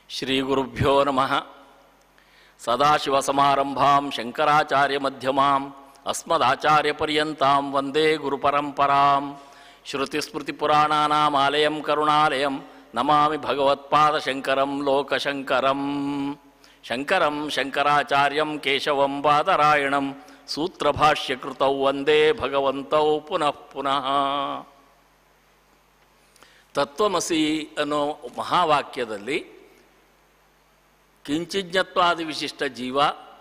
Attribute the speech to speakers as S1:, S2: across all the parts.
S1: ಶ್ರೀಗುರುಭ್ಯೋ ನಮಃ. ಸದಾಶಿವಸಮಾರಂಭಾಂ ಶಂಕರಾಚಾರ್ಯಮಧ್ಯಮಾಂ ಅಸ್ಮದಾಚಾರ್ಯಪರ್ಯಂತಾಂ ವಂದೇ ಗುರುಪರಂಪರಾಂ. ಶ್ರುತಿಸ್ಮೃತಿಪುರಾಣಾನಾಮಾಲಯಂ ಕರುಣಾಲಯಂ ನಮಾಮಿ ಭಗವತ್ಪಾದಶಂಕರಂ ಲೋಕಶಂಕರಂ. ಶಂಕರಂ ಶಂಕರಾಚಾರ್ಯಂ ಕೇಶವಂ ಬಾದರಾಯಣಂ ಸೂತ್ರಭಾಷ್ಯಕೃತೌ ವಂದೇ ಭಗವಂತೌ ಪುನಃ ಪುನಃ. ತತ್ವಮಸಿ ಅನ್ನೋ ಮಹಾವಾಕ್ಯದಲ್ಲಿ ಕಿಂಚಿಜ್ಞತ್ವಾದಿ ವಿಶಿಷ್ಟ ಜೀವ,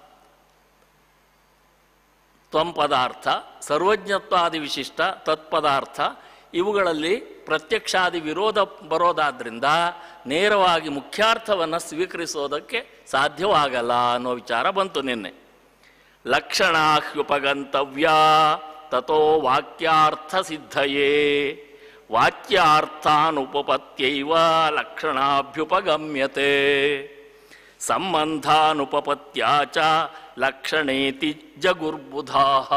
S1: ತ್ವಂ ಪದಾರ್ಥ, ಸರ್ವಜ್ಞತ್ವಾದಿ ವಿಶಿಷ್ಟ ತತ್ಪದಾರ್ಥ, ಇವುಗಳಲ್ಲಿ ಪ್ರತ್ಯಕ್ಷಾದಿ ವಿರೋಧ ಬರೋದಾದ್ರಿಂದ ನೇರವಾಗಿ ಮುಖ್ಯಾರ್ಥವನ್ನು ಸ್ವೀಕರಿಸೋದಕ್ಕೆ ಸಾಧ್ಯವಾಗಲ್ಲ ಅನ್ನೋ ವಿಚಾರ ಬಂತು ನಿನ್ನೆ. ಲಕ್ಷಣಾಹ್ಯುಪಗಂತವ್ಯ ತಥೋ ವಾಕ್ಯಾರ್ಥ ಸಿದ್ಧಯೇ ವಾಕ್ಯಾರ್ಥಾನುಪಪತ್ಯೈವ ಲಕ್ಷಣಾಭ್ಯುಪಗಮ್ಯತೆ ಸಂಬಂಧಾನುಪಪತ್ಯಾ ಚ ಲಕ್ಷಣೇತಿ ಜಗುರ್ಬುಧಾಃ.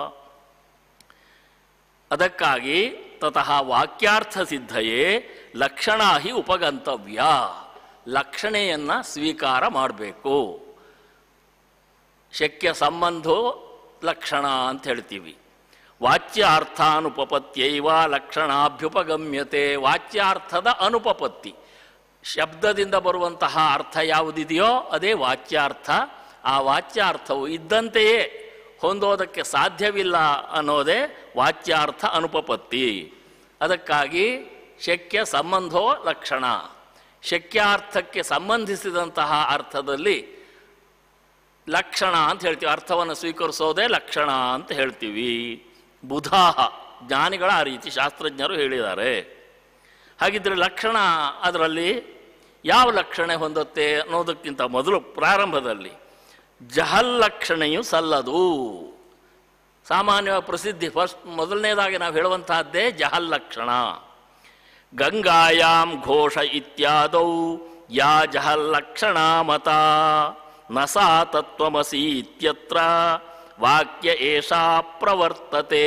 S1: ಅದಕ್ಕಾಗಿ ತತಃ ವಾಕ್ಯಾರ್ಥ ಸಿದ್ಧಯೇ ಲಕ್ಷಣ ಹಿ ಉಪಗಂತವ್ಯ, ಲಕ್ಷಣೆಯನ್ನು ಸ್ವೀಕಾರ ಮಾಡಬೇಕು. ಶಕ್ಯ ಸಂಬಂಧೋ ಲಕ್ಷಣ ಅಂತ ಹೇಳ್ತೀವಿ. ವಾಚ್ಯಾರ್ಥಾನುಪಪತ್ಯೈವ ಲಕ್ಷಣಾಭ್ಯುಪಗಮ್ಯತೆ, ವಾಚ್ಯಾರ್ಥದ ಅನುಪಪತ್ತಿ, ಶಬ್ದದಿಂದ ಬರುವಂತಹ ಅರ್ಥ ಯಾವುದಿದೆಯೋ ಅದೇ ವಾಚ್ಯಾರ್ಥ. ಆ ವಾಚ್ಯಾರ್ಥವು ಇದ್ದಂತೆಯೇ ಹೊಂದೋದಕ್ಕೆ ಸಾಧ್ಯವಿಲ್ಲ ಅನ್ನೋದೇ ವಾಚ್ಯಾರ್ಥ ಅನುಪಪತ್ತಿ. ಅದಕ್ಕಾಗಿ ಶಕ್ಯ ಸಂಬಂಧೋ ಲಕ್ಷಣ, ಶಕ್ಯಾರ್ಥಕ್ಕೆ ಸಂಬಂಧಿಸಿದಂತಹ ಅರ್ಥದಲ್ಲಿ ಲಕ್ಷಣ ಅಂತ ಹೇಳ್ತೀವಿ. ಅರ್ಥವನ್ನು ಸ್ವೀಕರಿಸೋದೇ ಲಕ್ಷಣ ಅಂತ ಹೇಳ್ತೀವಿ. ಬುಧಾಹ, ಜ್ಞಾನಿಗಳ ಆ ರೀತಿ ಶಾಸ್ತ್ರಜ್ಞರು ಹೇಳಿದ್ದಾರೆ. ಹಾಗಿದ್ರೆ ಲಕ್ಷಣ ಅದರಲ್ಲಿ ಯಾವ ಲಕ್ಷಣೆ ಹೊಂದುತ್ತೆ ಅನ್ನೋದಕ್ಕಿಂತ ಮೊದಲು ಪ್ರಾರಂಭದಲ್ಲಿ ಜಹಲ್ಲಕ್ಷಣೆಯು ಸಲ್ಲದು. ಸಾಮಾನ್ಯ ಪ್ರಸಿದ್ಧಿ ಮೊದಲನೇದಾಗಿ ನಾವು ಹೇಳುವಂತಹದ್ದೇ ಜಹಲ್ಲಕ್ಷಣ. ಗಂಗಾಯಾಂ ಘೋಷ ಇತ್ಯಾದೌ ಯಾ ಜಹಲ್ಲಕ್ಷಣ ಮತ ನ ಸಾ ತತ್ವಮಸಿ ಇತ್ಯತ್ರ ವಾಕ್ಯ ಏಷಾ ಪ್ರವರ್ತತೆ.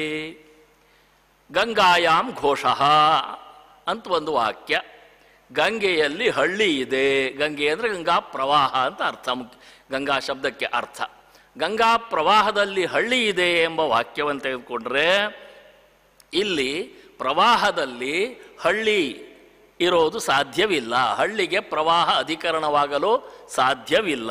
S1: ಗಂಗಾಯಾಂ ಘೋಷ ಅಂತ ಒಂದು ವಾಕ್ಯ. ಗಂಗೆಯಲ್ಲಿ ಹಳ್ಳಿ ಇದೆ. ಗಂಗೆ ಅಂದರೆ ಗಂಗಾ ಪ್ರವಾಹ ಅಂತ ಅರ್ಥ. ಗಂಗಾ ಶಬ್ದಕ್ಕೆ ಅರ್ಥ ಗಂಗಾ ಪ್ರವಾಹದಲ್ಲಿ ಹಳ್ಳಿ ಇದೆ ಎಂಬ ವಾಕ್ಯವನ್ನು ತೆಗೆದುಕೊಂಡ್ರೆ ಇಲ್ಲಿ ಪ್ರವಾಹದಲ್ಲಿ ಹಳ್ಳಿ ಇರೋದು ಸಾಧ್ಯವಿಲ್ಲ. ಹಳ್ಳಿಗೆ ಪ್ರವಾಹ ಅಧಿಕರಣವಾಗಲು ಸಾಧ್ಯವಿಲ್ಲ.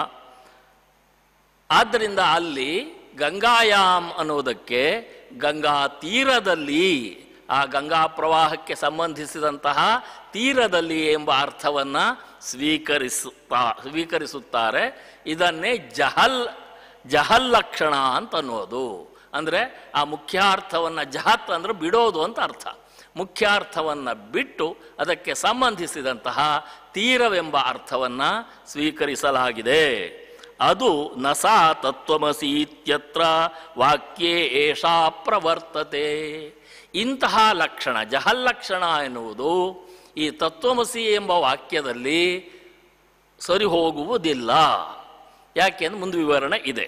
S1: ಆದ್ದರಿಂದ ಅಲ್ಲಿ ಗಂಗಾಯಾಮ್ ಅನ್ನೋದಕ್ಕೆ ಗಂಗಾ ತೀರದಲ್ಲಿ, ಆ ಗಂಗಾ ಪ್ರವಾಹಕ್ಕೆ ಸಂಬಂಧಿಸಿದಂತಹ ತೀರದಲ್ಲಿ ಎಂಬ ಅರ್ಥವನ್ನು ಸ್ವೀಕರಿಸುತ್ತಾರೆ. ಇದನ್ನೇ ಜಹಲ್ಲಕ್ಷಣ ಅಂತ ಅನ್ನೋದು. ಅಂದರೆ ಆ ಮುಖ್ಯಾರ್ಥವನ್ನು, ಜಹತ್ ಅಂದರೆ ಬಿಡೋದು ಅಂತ ಅರ್ಥ. ಮುಖ್ಯಾರ್ಥವನ್ನು ಬಿಟ್ಟು ಅದಕ್ಕೆ ಸಂಬಂಧಿಸಿದಂತಹ ತೀರವೆಂಬ ಅರ್ಥವನ್ನು ಸ್ವೀಕರಿಸಲಾಗಿದೆ. ಅದು ನಸಾ ತತ್ವಮಸಿ ಇತ್ಯತ್ರ ವಾಕ್ಯೇ ಏಷಾ ಪ್ರವರ್ತತೆ. ಇಂತಹ ಲಕ್ಷಣ, ಜಹಲ್ಲಕ್ಷಣ ಎನ್ನುವುದು ಈ ತತ್ವಮಸಿ ಎಂಬ ವಾಕ್ಯದಲ್ಲಿ ಸರಿ ಹೋಗುವುದಿಲ್ಲ. ಯಾಕೆಂದ್ರೆ ಮುಂದೆ ವಿವರಣೆ ಇದೆ.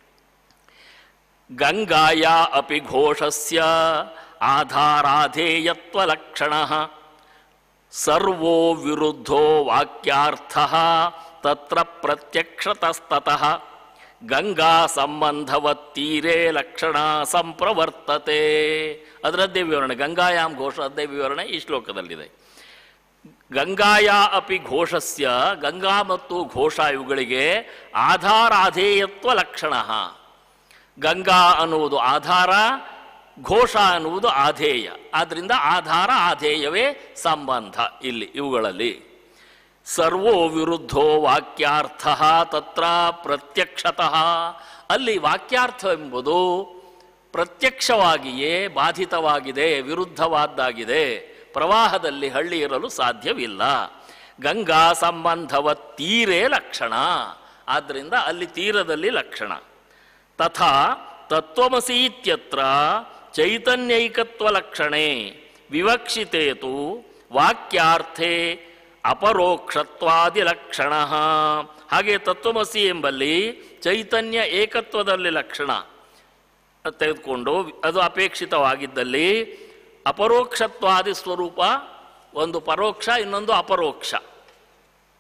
S1: ಗಂಗಾಯ ಅಪಿ ಘೋಷಸ್ಯ ಆಧಾರಾಧೇಯತ್ವ ಲಕ್ಷಣ ಸರ್ವೋ ವಿರುದ್ಧೋ ವಾಕ್ಯಾರ್ಥಃ ತತ್ರ ಪ್ರತ್ಯಕ್ಷತಸ್ತತಃ ಗಂಗಾ ಸಂಬಂಧವತ್ತೀರೇ ಲಕ್ಷಣ ಸಂಪ್ರವರ್ತತೆ. ಅದರದ್ದೇ ವಿವರಣೆ, ಗಂಗಾಯಾಮ್ ಘೋಷದ್ದೇ ವಿವರಣೆ ಈ ಶ್ಲೋಕದಲ್ಲಿದೆ. ಗಂಗಾಯ ಅಪಿ ಘೋಷಸ್ಯ, ಗಂಗಾ ಮತ್ತು ಘೋಷ ಇವುಗಳಿಗೆ ಆಧಾರಾಧೇಯತ್ವ ಲಕ್ಷಣ. ಗಂಗಾ ಅನ್ನುವುದು ಆಧಾರ, ಘೋಷ ಅನ್ನುವುದು ಆಧೇಯ. ಆದ್ದರಿಂದ ಆಧಾರ ಆಧೇಯವೇ ಸಂಬಂಧ ಇಲ್ಲಿ ಇವುಗಳಲ್ಲಿ. ಸರ್ವೋ ವಿರುದ್ಧೋ ವಾಕ್ಯಾರ್ಥ ತತ್ರ ಪ್ರತ್ಯಕ್ಷತಃ, ಅಲ್ಲಿ ವಾಕ್ಯಾರ್ಥವೆಂಬುದು ಪ್ರತ್ಯಕ್ಷವಾಗಿಯೇ ಬಾಧಿತವಾಗಿದೆ, ವಿರುದ್ಧವಾದ್ದಾಗಿದೆ. ಪ್ರವಾಹದಲ್ಲಿ ಹಳ್ಳಿ ಇರಲು ಸಾಧ್ಯವಿಲ್ಲ. ಗಂಗಾ ಸಂಬಂಧವ ತೀರೇ ಲಕ್ಷಣ, ಆದ್ದರಿಂದ ಅಲ್ಲಿ ತೀರದಲ್ಲಿ ಲಕ್ಷಣ. ತಥಾ ತತ್ವಮಸಿ ಇತ್ಯತ್ರ ಚೈತನ್ಯೈಕತ್ವ ಲಕ್ಷಣೆ ವಿವಕ್ಷಿತೇತು ವಾಕ್ಯಾರ್ಥೇ ಅಪರೋಕ್ಷತ್ವಾದಿ ಲಕ್ಷಣ. ಹಾಗೆ ತತ್ವಮಸಿ ಎಂಬಲ್ಲಿ ಚೈತನ್ಯ ಏಕತ್ವದಲ್ಲಿ ಲಕ್ಷಣ ತೆಗೆದುಕೊಂಡು ಅದು ಅಪೇಕ್ಷಿತವಾಗಿದ್ದಲ್ಲಿ ಅಪರೋಕ್ಷತ್ವಾದಿ ಸ್ವರೂಪ ಒಂದು ಪರೋಕ್ಷ ಇನ್ನೊಂದು ಅಪರೋಕ್ಷ.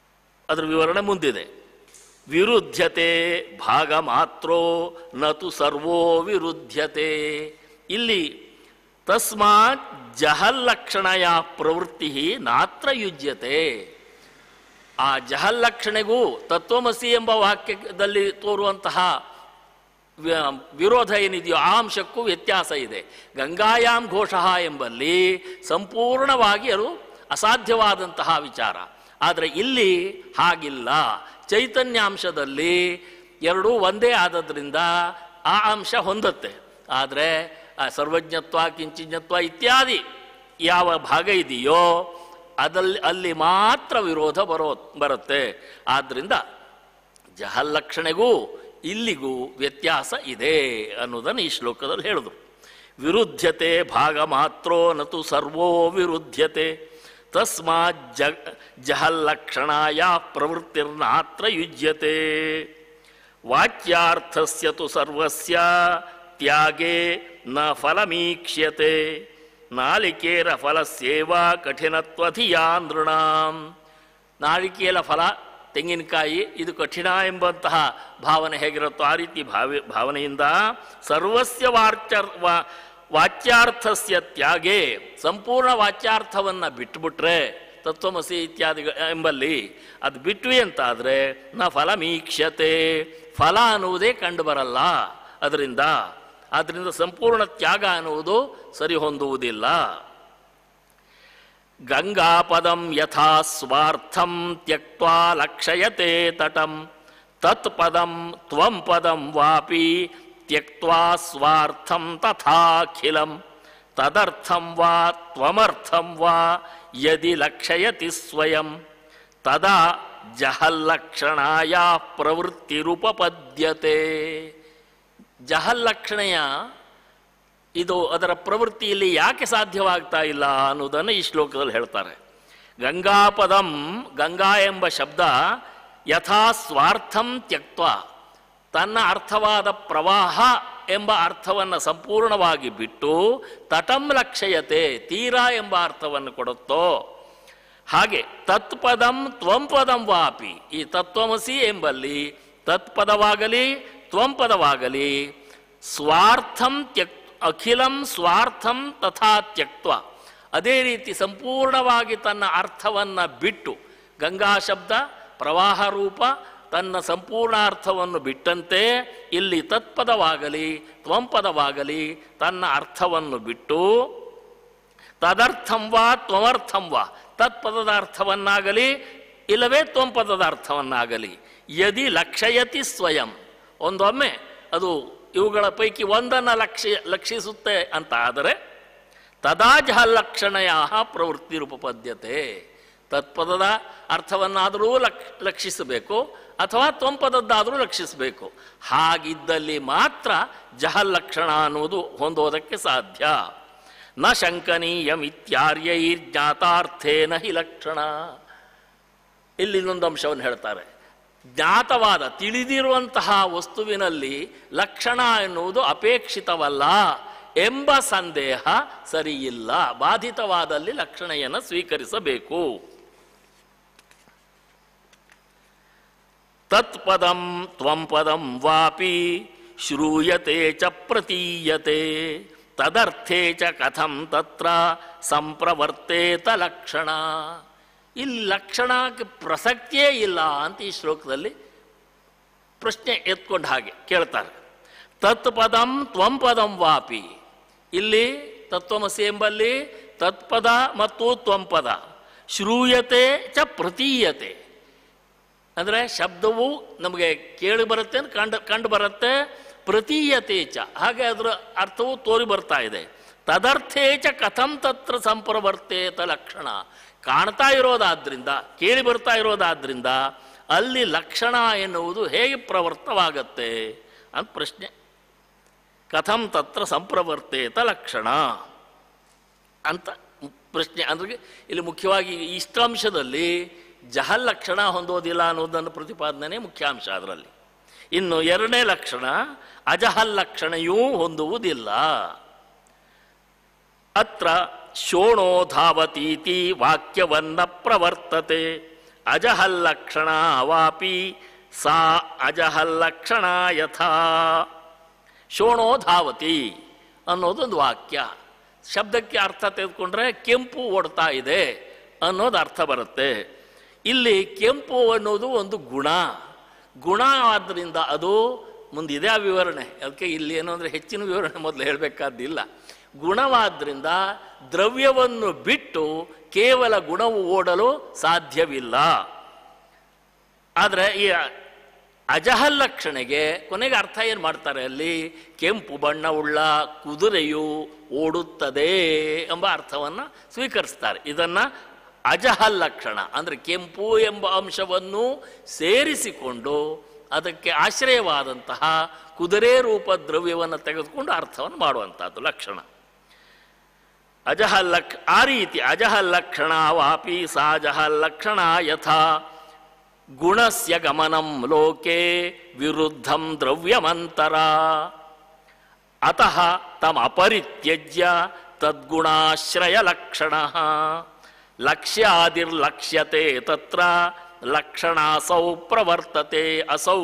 S1: ಅದರ ವಿವರಣೆ ಮುಂದಿದೆ. ವಿರುದ್ಧತೆ ಭಾಗ ಮಾತ್ರೋ ನತು ಸರ್ವೋ ವಿರುದ್ಧತೆ. ಇಲ್ಲಿ ತಸ್ಮಾತ್ ಜಹಲ್ಲಕ್ಷಣಯ ಪ್ರವೃತ್ತಿ ನಾತ್ರ ಯುಜ್ಯತೆ. ಆ ಜಹಲ್ಲಕ್ಷಣೆಗೂ ತತ್ವಮಸಿ ಎಂಬ ವಾಕ್ಯದಲ್ಲಿ ತೋರುವಂತಹ ವಿರೋಧ ಏನಿದೆಯೋ ಆ ಅಂಶಕ್ಕೂ ವ್ಯತ್ಯಾಸ ಇದೆ. ಗಂಗಾಯಾಮ್ ಘೋಷಃ ಎಂಬಲ್ಲಿ ಸಂಪೂರ್ಣವಾಗಿ ಅದು ಅಸಾಧ್ಯವಾದಂತಹ ವಿಚಾರ. ಆದರೆ ಇಲ್ಲಿ ಹಾಗಿಲ್ಲ. ಚೈತನ್ಯಾಂಶದಲ್ಲಿ ಎರಡೂ ಒಂದೇ ಆದದ್ರಿಂದ ಆ ಅಂಶ ಹೊಂದುತ್ತೆ. ಆದರೆ ಆ ಸರ್ವಜ್ಞತ್ವ ಕಿಂಚಿಜ್ಞತ್ವ ಇತ್ಯಾದಿ ಯಾವ ಭಾಗ ಇದೆಯೋ ಅಲ್ಲಿ ಮಾತ್ರ ವಿರೋಧ ಬರುತ್ತೆ. ಆದ್ದರಿಂದ ಜಹಲ್ಲಕ್ಷಣೆಗೂ ಇಲ್ಲಿಗೂ ವ್ಯತ್ಯಾಸ ಇದೆ ಅನ್ನೋದನ್ನು ಈ ಶ್ಲೋಕದಲ್ಲಿ ಹೇಳಿದ್ರು. ವಿರುದ್ಧತೆ ಭಾಗ ಮಾತ್ರೋ ನತು ಸರ್ವೋ ವಿರುದ್ಧತೆ ತಸ್ಮಾತ್ ಜಹಲ್ಲಕ್ಷಣಾಯ ಪ್ರವೃತ್ತಿರ್ನಾತ್ರ ಯುಜ್ಯತೆ. ವಾಚ್ಯಾರ್ಥಸ್ಯ ತು ಸರ್ವಸ್ಯ ತ್ಯಾಗೇ ನ ಫಲಮೀಕ್ಷ್ಯತೆ ನಾಲಿಕೇರ ಫಲಸ್ಯೇವ ಕಠಿಣತ್ವಧಿಯಾ ನೃಣಾಂ. ನಾಳಿಕೇಲ ಫಲ ತೆಂಗಿನಕಾಯಿ ಇದು ಕಠಿಣ ಎಂಬಂತಹ ಭಾವನೆ ಹೇಗಿರುತ್ತೋ ಆ ರೀತಿ ಭಾವನೆಯಿಂದ ಸರ್ವಸ್ಯ ವಾಚ್ಯಾರ್ಥಸ್ಯ ತ್ಯಾಗೇ, ಸಂಪೂರ್ಣ ವಾಚ್ಯಾರ್ಥವನ್ನು ಬಿಟ್ಟುಬಿಟ್ರೆ ತತ್ವಮಸಿ ಇತ್ಯಾದಿ ಎಂಬಲ್ಲಿ ಅದು ಬಿಟ್ವಿ ಅಂತಾದರೆ ನ ಫಲಮೀಕ್ಷ್ಯತೆ, ಫಲ ಅನ್ನುವುದೇ ಕಂಡು ಬರಲ್ಲ. ಆದ್ದರಿಂದ ಸಂಪೂರ್ಣ ತ್ಯಾಗ ಅನ್ನುವುದು ಸರಿ ಹೊಂದುವುದಿಲ್ಲ. ಗಂಗಾಪದಂ ಯಥಾ ಸ್ವಾರ್ಥಂ ತ್ಯಕ್ತ್ವಾ ಲಕ್ಷಯತೆ ತಟಂ ತತ್ಪದಂ ತ್ವಂ ಪದಂ ವಾಪಿ ತ್ಯಕ್ತ್ವಾ ಸ್ವಾರ್ಥಂ ತಥಾಖಿಲಂ ತದರ್ಥಂ ವಾ ತ್ವಮರ್ಥಂ ವಾ ಯದಿ ಲಕ್ಷಯತಿ ಸ್ವಯಂ ತದಾ ಜಹಲ್ಲಕ್ಷಣಾಯ ಪ್ರವೃತ್ತಿರುಪಪದ್ಯತೆ. ಜಹಲ್ಲಕ್ಷಣೆಯ ಇದು ಅದರ ಪ್ರವೃತ್ತಿಯಲ್ಲಿ ಯಾಕೆ ಸಾಧ್ಯವಾಗ್ತಾ ಇಲ್ಲ ಅನ್ನೋದನ್ನು ಈ ಶ್ಲೋಕದಲ್ಲಿ ಹೇಳ್ತಾರೆ. ಗಂಗಾಪದಂ, ಗಂಗಾ ಎಂಬ ಶಬ್ದ ಯಥಾ ಸ್ವಾರ್ಥಂ ತ್ಯಕ್ತ್ವ, ತನ್ನ ಅರ್ಥವಾದ ಪ್ರವಾಹ ಎಂಬ ಅರ್ಥವನ್ನು ಸಂಪೂರ್ಣವಾಗಿ ಬಿಟ್ಟು ತಟಂ ಲಕ್ಷಯತೆ, ತೀರ ಎಂಬ ಅರ್ಥವನ್ನು ಕೊಡುತ್ತೋ ಹಾಗೆ ತತ್ಪದಂ ತ್ವಂಪದಂ ವಾಪಿ, ಈ ತತ್ವಮಸಿ ಎಂಬಲ್ಲಿ ತತ್ಪದವಾಗಲಿ ತ್ವಂಪದವಾಗಲಿ ಸ್ವಾರ್ಥಂ ಅಖಿಲಂ ಸ್ವಾರ್ಥಂ ತಥಾ ತ್ಯಕ್ತ್ವ, ಅದೇ ರೀತಿ ಸಂಪೂರ್ಣವಾಗಿ ತನ್ನ ಅರ್ಥವನ್ನು ಬಿಟ್ಟು, ಗಂಗಾ ಶಬ್ದ ಪ್ರವಾಹ ರೂಪ, ತನ್ನ ಸಂಪೂರ್ಣ ಅರ್ಥವನ್ನು ಬಿಟ್ಟಂತೆ ಇಲ್ಲಿ ತತ್ಪದವಾಗಲಿ ತ್ವಂಪದವಾಗಲಿ ತನ್ನ ಅರ್ಥವನ್ನು ಬಿಟ್ಟು ತದರ್ಥಂ ವಾ ತ್ವಮರ್ಥಂ ವಾ, ತತ್ಪದದ ಅರ್ಥವನ್ನಾಗಲಿ ಇಲ್ಲವೇ ತ್ವಂಪದದ ಅರ್ಥವನ್ನಾಗಲಿ ಯದಿ ಲಕ್ಷಯತಿ ಸ್ವಯಂ, ಒಂದೊಮ್ಮೆ ಅದು ಇವುಗಳ ಪೈಕಿ ಒಂದನ್ನು ಲಕ್ಷಿಸುತ್ತೆ ಅಂತ ಆದರೆ ತದಾ ಜಹಲ್ಲಕ್ಷಣಯ ಪ್ರವೃತ್ತಿರುಪಪದ್ಯತೆ, ತತ್ಪದದ ಅರ್ಥವನ್ನಾದರೂ ಲಕ್ಷಿಸಬೇಕು ಅಥವಾ ತ್ವಂಪದದ್ದಾದರೂ ಲಕ್ಷಿಸಬೇಕು. ಹಾಗಿದ್ದಲ್ಲಿ ಮಾತ್ರ ಜಹಲ್ಲಕ್ಷಣ ಅನ್ನುವುದು ಹೊಂದೋದಕ್ಕೆ ಸಾಧ್ಯ. ನ ಶಂಕನೀಯಮಿತ್ಯಾರ್ಯೈರ್ಜ್ಞಾತಾರ್ಥೇನ ಹಿ ಲಕ್ಷಣ. ಇಲ್ಲಿ ಇನ್ನೊಂದು ಅಂಶವನ್ನು ಹೇಳ್ತಾರೆ. ಜ್ಞಾತವಾದ ತಿಳಿದಿರುವಂತಹ ವಸ್ತುವಿನಲ್ಲಿ ಲಕ್ಷಣ ಎನ್ನುವುದು ಅಪೇಕ್ಷಿತವಲ್ಲ ಎಂಬ ಸಂದೇಹ ಸರಿಯಿಲ್ಲ. ಬಾಧಿತವಾದಲ್ಲಿ ಲಕ್ಷಣೆಯನ್ನು ಸ್ವೀಕರಿಸಬೇಕು. ತತ್ಪದಂ ತ್ವಂಪದಂ ವಾಪಿ ಶ್ರೂಯತೆ ಚ ಪ್ರತೀಯತೆ ತದರ್ಥೇ ಚ ಕಥಂ ತತ್ರ ಸಂಪ್ರವರ್ತೇತ ಲಕ್ಷಣ. ಇಲ್ಲಿ ಲಕ್ಷಣಕ್ಕೆ ಪ್ರಸಕ್ತಿಯೇ ಇಲ್ಲ ಅಂತ ಈ ಶ್ಲೋಕದಲ್ಲಿ ಪ್ರಶ್ನೆ ಎತ್ಕೊಂಡು ಹಾಗೆ ಕೇಳ್ತಾರೆ. ತತ್ಪದಂ ತ್ವಂಪದಂ ವಾಪಿ, ಇಲ್ಲಿ ತತ್ವಮಸಿ ಎಂಬಲ್ಲಿ ತತ್ಪದ ಮತ್ತು ತ್ವಂಪದ, ಶ್ರೂಯತೆ ಚ ಪ್ರತೀಯತೆ ಅಂದರೆ ಶಬ್ದವು ನಮಗೆ ಕೇಳಿ ಬರುತ್ತೆ, ಕಂಡು ಬರುತ್ತೆ, ಪ್ರತೀಯತೆ ಚ ಹಾಗೆ ಅದರ ಅರ್ಥವು ತೋರಿ ಬರ್ತಾ ಇದೆ. ತದರ್ಥೇ ಚ ಕಥಂ ತತ್ರ ಸಂಪ್ರವರ್ತೇತ ಲಕ್ಷಣ, ಕಾಣ್ತಾ ಇರೋದಾದ್ರಿಂದ ಕೇಳಿ ಬರ್ತಾ ಇರೋದಾದ್ರಿಂದ ಅಲ್ಲಿ ಲಕ್ಷಣ ಎನ್ನುವುದು ಹೇಗೆ ಪ್ರವರ್ತವಾಗತ್ತೆ ಅಂತ ಪ್ರಶ್ನೆ. ಕಥಂ ತತ್ರ ಸಂಪ್ರವರ್ತೇತ ಲಕ್ಷಣ ಅಂತ ಪ್ರಶ್ನೆ. ಅಂದ್ರೆ ಇಲ್ಲಿ ಮುಖ್ಯವಾಗಿ ಇಷ್ಟಾಂಶದಲ್ಲಿ ಜಹಲ್ಲಕ್ಷಣ ಹೊಂದೋದಿಲ್ಲ ಅನ್ನೋದನ್ನು ಪ್ರತಿಪಾದನೆ ಮುಖ್ಯಾಂಶ ಅದರಲ್ಲಿ. ಇನ್ನು ಎರಡನೇ ಲಕ್ಷಣ ಅಜಹಲ್ಲಕ್ಷಣೆಯೂ ಹೊಂದುವುದಿಲ್ಲ. ಅತ್ರ ಶೋಣೋ ಧಾವತೀತಿ ವಾಕ್ಯವನ್ನ ಪ್ರವರ್ತತೆ ಅಜಹಲ್ಲಕ್ಷಣ ವಾಪಿ ಸಾ ಅಜಹಲ್ಲಕ್ಷಣ ಯಥಾ ಶೋಣೋ ಧಾವತಿ ಅನ್ನೋದೊಂದು ವಾಕ್ಯ. ಶಬ್ದಕ್ಕೆ ಅರ್ಥ ತೆಗೆದುಕೊಂಡ್ರೆ ಕೆಂಪು ಓಡ್ತಾ ಇದೆ ಅನ್ನೋದು ಅರ್ಥ ಬರುತ್ತೆ. ಇಲ್ಲಿ ಕೆಂಪು ಅನ್ನೋದು ಒಂದು ಗುಣ ಆದ್ದರಿಂದ ಅದು ಮುಂದಿದೆ ಆ ವಿವರಣೆ. ಅದಕ್ಕೆ ಇಲ್ಲಿ ಏನು ಅಂದರೆ ಹೆಚ್ಚಿನ ವಿವರಣೆ ಮೊದಲು ಹೇಳಬೇಕಾದ್ದಿಲ್ಲ. ಗುಣವಾದ್ರಿಂದ ದ್ರವ್ಯವನ್ನು ಬಿಟ್ಟು ಕೇವಲ ಗುಣವು ಓಡಲು ಸಾಧ್ಯವಿಲ್ಲ. ಆದರೆ ಈ ಅಜಹಲ್ಲಕ್ಷಣೆಗೆ ಕೊನೆಗೆ ಅರ್ಥ ಏನು ಮಾಡ್ತಾರೆ, ಅಲ್ಲಿ ಕೆಂಪು ಬಣ್ಣವುಳ್ಳ ಕುದುರೆಯು ಓಡುತ್ತದೆ ಎಂಬ ಅರ್ಥವನ್ನು ಸ್ವೀಕರಿಸ್ತಾರೆ. ಇದನ್ನು ಅಜಹಲ್ಲಕ್ಷಣ ಅಂದರೆ ಕೆಂಪು ಎಂಬ ಅಂಶವನ್ನು ಸೇರಿಸಿಕೊಂಡು ಅದಕ್ಕೆ ಆಶ್ರಯವಾದಂತಹ ಕುದುರೆ ರೂಪ ದ್ರವ್ಯವನ್ನು ತೆಗೆದುಕೊಂಡು ಅರ್ಥವನ್ನು ಮಾಡುವಂಥದ್ದು ಲಕ್ಷಣ. ಆ ರೀತಿ ಅಜಹಲ್ಲಕ್ಷಣ ವಾಪಿ ಸಾಜಹಲ್ಲಕ್ಷಣ ಯಥಾ ಗುಣಸ್ಯ ಗಮನಂ ಲೋಕೆ ವಿರುದ್ಧಂ ದ್ರವ್ಯಮಂತರ ಅತಃ ತಮ್ ಅಪರಿತ್ಯಜ್ಯ ತದ್ಗುಣಾಶ್ರಯ ಲಕ್ಷಣ ಲಕ್ಷ್ಯಾದಿರ್ಲಕ್ಷ್ಯತೆ ತತ್ರ ಲಕ್ಷಣಾಸೌ ಪ್ರವರ್ತತೆ. ಅಸೌ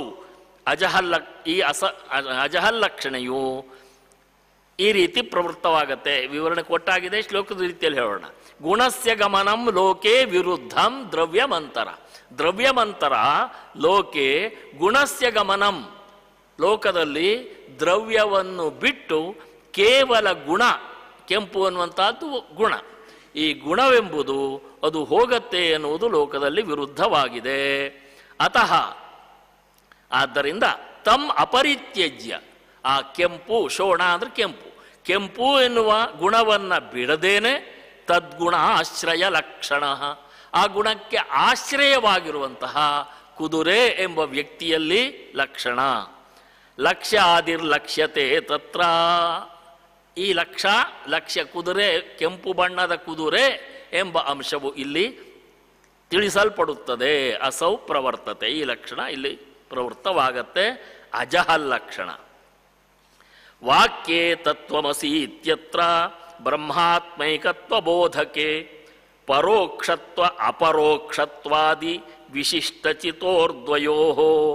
S1: ಅಜಹಲ್ಲಕ್ಷಣೆಯು ಈ ರೀತಿ ಪ್ರವೃತ್ತವಾಗತ್ತೆ. ವಿವರಣೆ ಕೊಟ್ಟಾಗಿದೆ, ಶ್ಲೋಕದ ರೀತಿಯಲ್ಲಿ ಹೇಳೋಣ. ಗುಣಸ್ಯ ಗಮನಂ ಲೋಕೆ ವಿರುದ್ಧಂ ದ್ರವ್ಯಮಂತರ. ದ್ರವ್ಯಮಂತರ ಲೋಕೆ ಗುಣಸ್ಯ ಗಮನಂ, ಲೋಕದಲ್ಲಿ ದ್ರವ್ಯವನ್ನು ಬಿಟ್ಟು ಕೇವಲ ಗುಣ, ಕೆಂಪು ಅನ್ನುವಂಥದ್ದು ಗುಣ, ಈ ಗುಣವೆಂಬುದು ಅದು ಹೋಗತ್ತೆ ಎನ್ನುವುದು ಲೋಕದಲ್ಲಿ ವಿರುದ್ಧವಾಗಿದೆ. ಅತಃ ಆದ್ದರಿಂದ ತಮ್ ಅಪರಿತ್ಯಜ್ಯ, ಆ ಕೆಂಪು, ಶೋಣ ಅಂದರೆ ಕೆಂಪು ಎನ್ನುವ ಗುಣವನ್ನು ಬಿಡದೇನೆ ತದ್ಗುಣ ಆಶ್ರಯ ಲಕ್ಷಣ, ಆ ಗುಣಕ್ಕೆ ಆಶ್ರಯವಾಗಿರುವಂತಹ ಕುದುರೆ ಎಂಬ ವ್ಯಕ್ತಿಯಲ್ಲಿ ಲಕ್ಷಣ. ಲಕ್ಷ್ಯ ಆದಿರ್ಲಕ್ಷ್ಯತೆ ತತ್ರ, ಈ ಲಕ್ಷ್ಯ ಕುದುರೆ, ಕೆಂಪು ಬಣ್ಣದ ಕುದುರೆ ಎಂಬ ಅಂಶವು ಇಲ್ಲಿ ತಿಳಿಸಲ್ಪಡುತ್ತದೆ. ಅಸೌ ಪ್ರವರ್ತತೆ, ಈ ಲಕ್ಷಣ ಇಲ್ಲಿ ಪ್ರವೃತ್ತವಾಗತ್ತೆ. ಅಜಹಲ್ಲಕ್ಷಣ. ವಾಕ್ಯೇ ತತ್ವಮಸಿ ಇತ್ಯತ್ರ ಬ್ರಹ್ಮಾತ್ಮೈಕತ್ವ ಬೋಧಕೆ ಪರೋಕ್ಷತ್ವ ಅಪರೋಕ್ಷತ್ವಾದಿ ವಿಶಿಷ್ಟಚಿತೋರ್ದ್ವಯೋ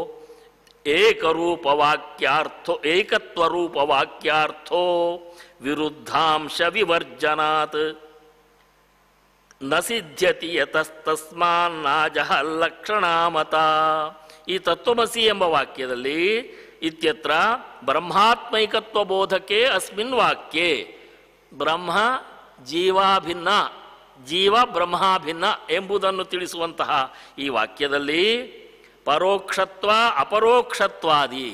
S1: ಏಕತ್ವರೂಪವಾಕ್ಯಾರ್ಥೋ ವಿರುದ್ಧಾಂಶ ವಿವರ್ಜನಾತ್ ನ ಸಿದ್ಧ್ಯತಿ ಯತಸ್ತಸ್ಮಾನ್ನಜಹಲ್ಲಕ್ಷಣಾಮತ. ಈ ತತ್ವಮಸಿ ಎಂಬ ವಾಕ್ಯದಲ್ಲಿ ಇತ್ಯತ್ರ ಬ್ರಹ್ಮಾತ್ಮೈಕತ್ವ ಬೋಧಕೆ ಅಸ್ಮಿನ್ ವಾಕ್ಯೆ, ಬ್ರಹ್ಮ ಜೀವಾಭಿನ್ನ, ಜೀವ ಬ್ರಹ್ಮಾಭಿನ್ನ ಎಂಬುದನ್ನು ತಿಳಿಸುವಂತಹ ಈ ವಾಕ್ಯದಲ್ಲಿ ಪರೋಕ್ಷತ್ವ ಅಪರೋಕ್ಷತ್ವಾದಿ,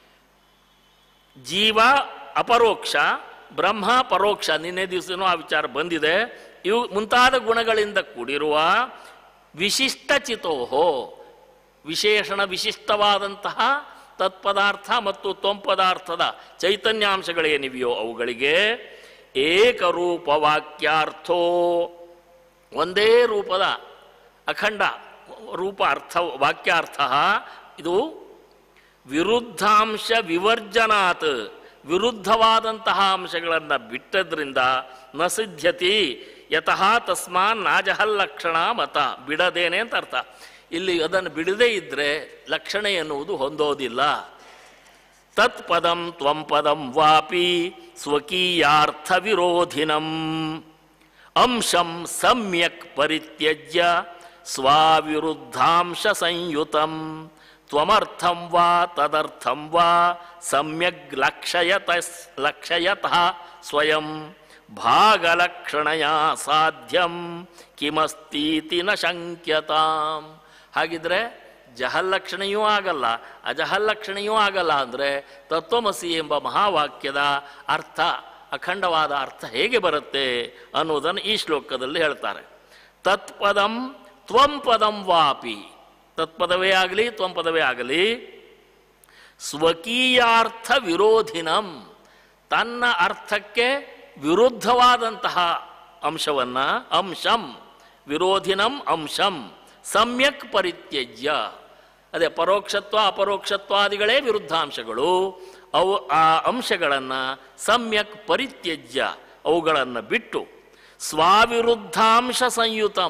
S1: ಜೀವ ಅಪರೋಕ್ಷ, ಬ್ರಹ್ಮ ಪರೋಕ್ಷ, ನಿನ್ನೆ ದಿವಸನೂ ಆ ವಿಚಾರ ಬಂದಿದೆ, ಇವು ಮುಂತಾದ ಗುಣಗಳಿಂದ ಕೂಡಿರುವ ವಿಶಿಷ್ಟಚಿತೋಹೋ, ವಿಶೇಷಣ ವಿಶಿಷ್ಟವಾದಂತಹ ತತ್ಪದಾರ್ಥ ಮತ್ತು ತ್ವಂಪದಾರ್ಥದ ಚೈತನ್ಯಾಂಶಗಳೇನಿವೆಯೋ ಅವುಗಳಿಗೆ ಏಕರೂಪವಾಕ್ಯಾರ್ಥೋ, ಒಂದೇ ರೂಪದ ಅಖಂಡ ರೂಪ ಅರ್ಥ ವಾಕ್ಯಾರ್ಥ, ಇದು ವಿರುದ್ಧಾಂಶ ವಿವರ್ಜನಾತ್, ವಿರುದ್ಧವಾದಂತಹ ಅಂಶಗಳನ್ನು ಬಿಟ್ಟದ್ರಿಂದ ನ ಸಿದ್ಧ್ಯತಿ ಯತಃ ತಸ್ಮಾನ್ ನಾಜಹಲ್ಲಕ್ಷಣ ಮತ, ಬಿಡದೇನೆ ಅಂತ ಅರ್ಥ. ಇಲ್ಲಿ ಅದನ್ನು ಬಿಡದೇ ಇದ್ದರೆ ಲಕ್ಷಣ ಎನ್ನುವುದು ಹೊಂದೋದಿಲ್ಲ. ತತ್ಪದಂ ತ್ವಂಪದಂ ವಾಪಿ ಸ್ವಕೀಯಾರ್ಥ ವಿರೋಧಿನಂ ಅಂಶಂ ಸಮ್ಯಕ್ ಪರಿತ್ಯಜ್ಯ ಸ್ವಾವಿರುದ್ಧಾಂಶ ಸಂಯುತಂ ತ್ವಮರ್ಥಂ ವಾ ತದರ್ಥಂ ವಾ ಸಮ್ಯಗ್ ಲಕ್ಷಯತಃ ಸ್ವಯಂ ಭಾಗಲಕ್ಷಣಯ ಸಾಧ್ಯಂ ಕಿಮಸ್ತೀತಿ ನ ಶಂಕ್ಯತಾಂ. ಹಾಗಿದ್ರೆ ಜಹಲ್ಲಕ್ಷಣೆಯೂ ಆಗಲ್ಲ ಅಜಹಲ್ಲಕ್ಷಣೆಯೂ ಆಗಲ್ಲ ಅಂದರೆ ತತ್ವಮಸಿ ಎಂಬ ಮಹಾವಾಕ್ಯದ ಅರ್ಥ, ಅಖಂಡವಾದ ಅರ್ಥ ಹೇಗೆ ಬರುತ್ತೆ ಅನ್ನೋದನ್ನು ಈ ಶ್ಲೋಕದಲ್ಲಿ ಹೇಳ್ತಾರೆ. ತತ್ಪದಂ ತ್ವಂಪದಂ ವಾಪಿ, ತತ್ಪದವೇ ಆಗಲಿ ತ್ವಂಪದವೇ ಆಗಲಿ, ಸ್ವಕೀಯಾರ್ಥ ವಿರೋಧಿನಂ, ತನ್ನ ಅರ್ಥಕ್ಕೆ ವಿರುದ್ಧವಾದಂತಹ ಅಂಶವನ್ನು, ಅಂಶಂ ವಿರೋಧಿನಂ ಅಂಶಂ ಸಮ್ಯಕ್ ಪರಿತ್ಯಜ್ಯ, ಅದೇ ಪರೋಕ್ಷತ್ವ ಅಪರೋಕ್ಷತ್ವಾದಿಗಳೇ ವಿರುದ್ಧಾಂಶಗಳು, ಅವು ಆ ಅಂಶಗಳನ್ನು ಸಮ್ಯಕ್ ಪರಿತ್ಯಜ್ಯ, ಅವುಗಳನ್ನು ಬಿಟ್ಟು ಸ್ವಾವಿರುದ್ಧಾಂಶ ಸಂಯುತಂ,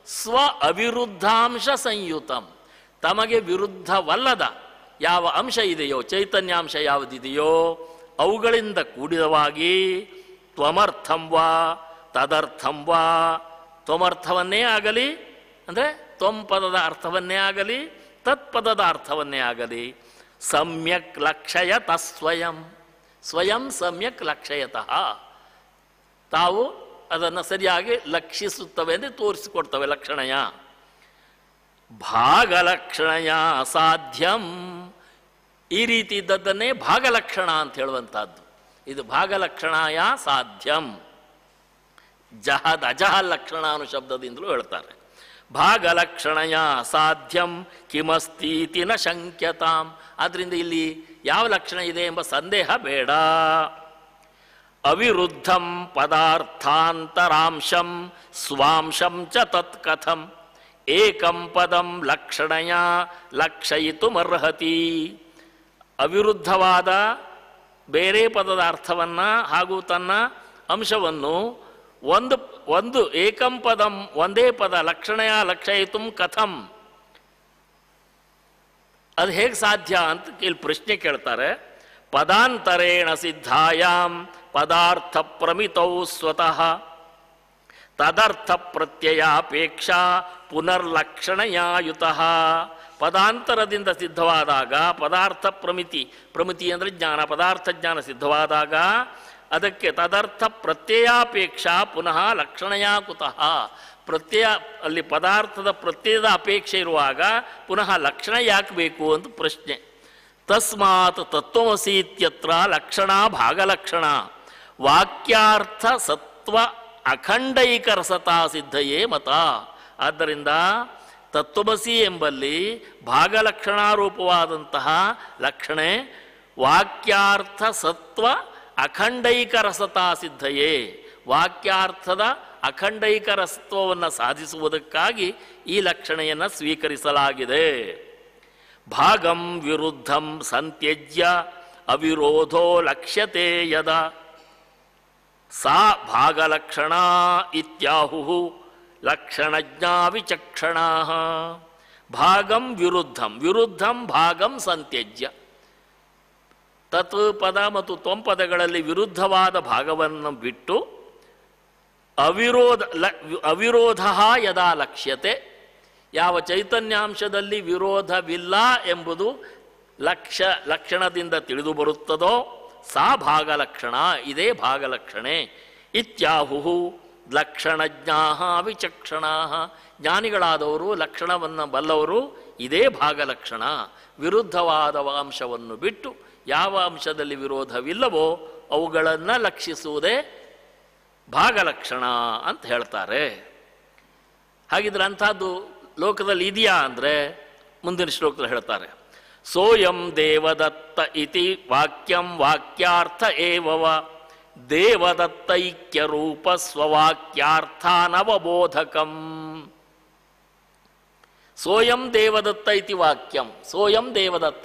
S1: ಸ್ವ ಅವಿರುದ್ಧಾಂಶ ಸಂಯುತಂ, ತಮಗೆ ವಿರುದ್ಧವಲ್ಲದ ಯಾವ ಅಂಶ ಇದೆಯೋ, ಚೈತನ್ಯಾಂಶ ಯಾವುದಿದೆಯೋ ಅವುಗಳಿಂದ ಕೂಡಿದವಾಗಿ ತ್ವಮರ್ಥಂ ವಾ ತದರ್ಥಂ ವಾ, ತ್ವಮರ್ಥವನ್ನೇ ಆಗಲಿ ಅಂದರೆ ತ್ವಂ ಪದದ ಅರ್ಥವನ್ನೇ ಆಗಲಿ ತತ್ಪದದ ಅರ್ಥವನ್ನೇ ಆಗಲಿ ಸಮ್ಯಕ್ ಲಕ್ಷಯತ ಸ್ವಯಂ, ಸ್ವಯಂ ಸಮ್ಯಕ್ ಲಕ್ಷಯತಃ, ತಾವು ಅದನ್ನು ಸರಿಯಾಗಿ ಲಕ್ಷಿಸುತ್ತವೆ ಎಂದು ತೋರಿಸಿಕೊಡ್ತವೆ. ಲಕ್ಷಣಯ ಭಾಗಲಕ್ಷಣಯ ಸಾಧ್ಯಂ, ಈ ರೀತಿ ಇದ್ದದ್ದನ್ನೇ ಭಾಗಲಕ್ಷಣ ಅಂತ ಹೇಳುವಂಥದ್ದು. ಇದು ಭಾಗಲಕ್ಷಣಯ ಸಾಧ್ಯಂ, ಜಹದ್ ಅಜಹ ಲಕ್ಷಣ ಅನ್ನೋ ಶಬ್ದದಿಂದಲೂ ಹೇಳ್ತಾರೆ. ಭಾಗಲಕ್ಷಣಯ ಸಾಧ್ಯಂ ಕಿಮಸ್ತೀತಿ ನ ಶಂಕ್ಯತಾಂ, ಆದ್ದರಿಂದ ಇಲ್ಲಿ ಯಾವ ಲಕ್ಷಣ ಇದೆ ಎಂಬ ಸಂದೇಹ ಬೇಡ. ಅವಿರುದ್ಧಂ ಪದಾರ್ಥಾಂತರಾಂಶಂ ಸ್ವಾಂಶಂ ಚ ತತ್ಕಥಂ ಏಕಂ ಪದಂ ಲಕ್ಷಣಯ ಲಕ್ಷಯಿತುಮರ್ಹತಿ. ಅವಿರುದ್ಧವಾದ ಬೇರೆ ಪದದ ಅರ್ಥವನ್ನು ಹಾಗೂ ತನ್ನ ಅಂಶವನ್ನು ಒಂದು ಏಕಂ ಪದಂ ಒಂದೇ ಪದ ಲಕ್ಷಣಯ ಲಕ್ಷಯಿತುಂ ಕಥಂ, ಅದು ಹೇಗೆ ಸಾಧ್ಯ ಅಂತ ಇಲ್ಲಿ ಪ್ರಶ್ನೆ ಕೇಳ್ತಾರೆ. ಪದಾಂತರೇಣ ಸಿದ್ಧಾಯಾಂ ಪದಾರ್ಥ ಪ್ರಮಿತೌ ಸ್ವತಃ ತದರ್ಥ ಪ್ರತ್ಯಯಾಪೇಕ್ಷಾ ಪುನರ್ಲಕ್ಷಣಯಾಯುತಃ. ಪದಾಂತರದಿಂದ ಸಿದ್ಧವಾದಾಗ ಪದಾರ್ಥ ಪ್ರಮಿತಿ ಅಂದರೆ ಜ್ಞಾನ, ಪದಾರ್ಥ ಜ್ಞಾನ ಸಿದ್ಧವಾದಾಗ ಅದಕ್ಕೆ ತದರ್ಥ ಪ್ರತ್ಯಯಾಪೇಕ್ಷಾ ಪುನಃ ಲಕ್ಷಣಯಾ ಕುತಃ, ಪ್ರತ್ಯಯ ಅಲ್ಲಿ ಪದಾರ್ಥದ ಪ್ರತ್ಯಯದ ಅಪೇಕ್ಷೆ ಇರುವಾಗ ಪುನಃ ಲಕ್ಷಣ ಯಾಕೆ ಬೇಕು ಅಂತ ಪ್ರಶ್ನೆ. ತಸ್ಮಾತ್ ತತ್ವಮಸಿ ಇತ್ಯತ್ರ ಲಕ್ಷಣ ಭಾಗಲಕ್ಷಣ ವಾಕ್ಯಾರ್ಥ ಸತ್ವ ಅಖಂಡೈಕ ರಸತಾ ಸಿದ್ಧಯೇ ಮತ. ಆದ್ದರಿಂದ ತತ್ವಮಸಿ ಎಂಬಲ್ಲಿ ಭಾಗಲಕ್ಷಣಾರೂಪವಾದಂತಹ ಲಕ್ಷಣೆ ವಾಕ್ಯಾರ್ಥ ಸತ್ವ ಅಖಂಡೈಕ ರಸತಾ ಸಿದ್ಧಯೇ, ವಾಕ್ಯಾರ್ಥದ ಅಖಂಡೈಕ ರಸತ್ವವನ್ನು ಸಾಧಿಸುವುದಕ್ಕಾಗಿ ಈ ಲಕ್ಷಣೆಯನ್ನು ಸ್ವೀಕರಿಸಲಾಗಿದೆ. ಭಾಗಂ ವಿರುದ್ಧಂ ಸಂತ್ಯಜ್ಯ ಅವಿರೋಧೋ ಲಕ್ಷ್ಯತೆ ಯದ ಸಾ ಭಾಗಲಕ್ಷಣ ಇತ್ಯಾಹು ಲಕ್ಷಣಜ್ಞಾ ವಿಚಕ್ಷಣಾ. ಭಾಗಂ ವಿರುದ್ಧಂ, ವಿರುದ್ಧಂ ಭಾಗಂ ಸಂತ್ಯಜ್ಯ, ತತ್ ಪದ ಮತ್ತು ತ್ವಂ ಪದಗಳಲ್ಲಿ ವಿರುದ್ಧವಾದ ಭಾಗವನ್ನು ಬಿಟ್ಟು ಅವಿರೋಧ ಯದಾ ಲಕ್ಷ್ಯತೆ, ಯಾವ ಚೈತನ್ಯಾಂಶದಲ್ಲಿ ವಿರೋಧವಿಲ್ಲ ಎಂಬುದು ಲಕ್ಷಣದಿಂದ ತಿಳಿದು ಬರುತ್ತದೋ ಸಾ ಭಾಗಲಕ್ಷಣ, ಇದೇ ಭಾಗಲಕ್ಷಣೆ. ಇತ್ಯಾಹು ಲಕ್ಷಣಜ್ಞಾ ವಿಚಕ್ಷಣಾ, ಜ್ಞಾನಿಗಳಾದವರು ಲಕ್ಷಣವನ್ನು ಬಲ್ಲವರು ಇದೇ ಭಾಗಲಕ್ಷಣ. ವಿರುದ್ಧವಾದ ಅಂಶವನ್ನು ಬಿಟ್ಟು ಯಾವ ಅಂಶದಲ್ಲಿ ವಿರೋಧವಿಲ್ಲವೋ ಅವುಗಳನ್ನು ಲಕ್ಷಿಸುವುದೇ ಭಾಗಲಕ್ಷಣ ಅಂತ ಹೇಳ್ತಾರೆ. ಹಾಗಿದ್ರೆ ಅಂಥದ್ದು ಲೋಕದಲ್ಲಿ ಇದೆಯಾ ಅಂದರೆ ಮುಂದಿನ ಶ್ಲೋಕದಲ್ಲಿ ಹೇಳ್ತಾರೆ. ಸೋಯಂ ದೇವದತ್ತ ಇತಿ ವಾಕ್ಯಂ ವಾಕ್ಯಾರ್ಥ ಏವವ ದೇವದತ್ತೈಕ್ಯ ರೂಪ ಸ್ವವಾಕ್ಯಾರ್ಥಾನವಬೋಧಕಂ. ಸೋಯಂ ದೇವದತ್ತ ಇತಿ ವಾಕ್ಯಂ, ಸೋಯಂ ದೇವದತ್ತ,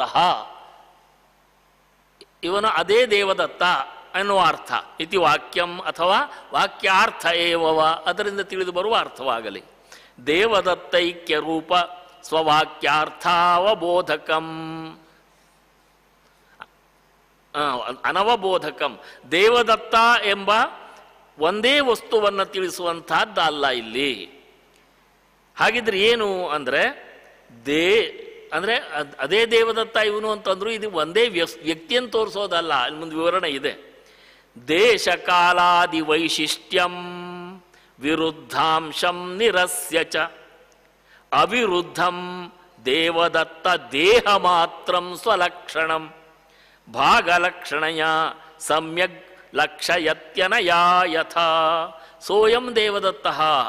S1: ಇವನು ಅದೇ ದೇವದತ್ತ ಅನ್ನುವ ಅರ್ಥ. ಇತಿ ವಾಕ್ಯಂ ಅಥವಾ ವಾಕ್ಯಾರ್ಥ ಏವವ, ಅದರಿಂದ ತಿಳಿದು ಬರುವ ಅರ್ಥವಾಗಲಿ. ದೇವದತ್ತೈಕ್ಯ ರೂಪ ಸ್ವವಾಕ್ಯಾರ್ಥಾವಬೋಧಕಂ ಅನವಬೋಧಕಂ, ದೇವದತ್ತ ಎಂಬ ಒಂದೇ ವಸ್ತುವನ್ನು ತಿಳಿಸುವಂತಹದ್ದು ಅಲ್ಲ ಇಲ್ಲಿ. ಹಾಗಿದ್ರೆ ಏನು ಅಂದರೆ ಅಂದರೆ ಅದೇ ದೇವದತ್ತ ಇವನು ಅಂತಂದ್ರು ಇದು ಒಂದೇ ವ್ಯಕ್ತಿಯನ್ನು ತೋರಿಸೋದಲ್ಲ. ಅಲ್ಲಿ ಮುಂದೆ ವಿವರಣೆ ಇದೆ. ದೇಶ ಕಾಲಾದಿ ವೈಶಿಷ್ಟ್ಯಂ ವಿರುದ್ಧಾಂಶಂ ನಿರಸ್ಯ ಚ ಅವಿರುದ್ಧಂ ದೇವದತ್ತ ದೇಹ ಮಾತ್ರಂ ಸ್ವಲಕ್ಷಣಂ ಭಾಗಲಕ್ಷಣಯ ಸಮ್ಯಗ್ ಲಕ್ಷಯತ್ಯನಯಾ ಯಥಾ. ಸೋಯಂ ದೇವದತ್ತ,